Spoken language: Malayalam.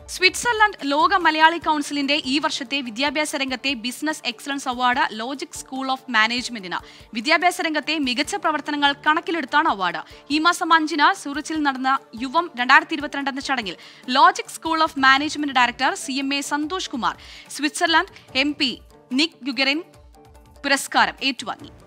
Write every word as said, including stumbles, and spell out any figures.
സ്വിറ്റ്സർലൻഡ് ലോക മലയാളി കൗൺസിലിന്റെ ഈ വർഷത്തെ വിദ്യാഭ്യാസ രംഗത്തെ business excellence award Logic School of മാനേജ്മെന്റിന്. വിദ്യാഭ്യാസ രംഗത്തെ മികച്ച പ്രവർത്തനങ്ങൾ കണക്കിലെടുത്താണ് അവാർഡ്. ഈ മാസം അഞ്ചിന് സൂറച്ചിൽ നടന്ന യുവം രണ്ടായിരത്തി ഇരുപത്തിരണ്ട് എന്ന ചടങ്ങിൽ Logic School of Management director C M A Santhosh Kumar Switzerland M P Nik ഗുഗറിൻ പുരസ്കാരം ഏറ്റുവാങ്ങി.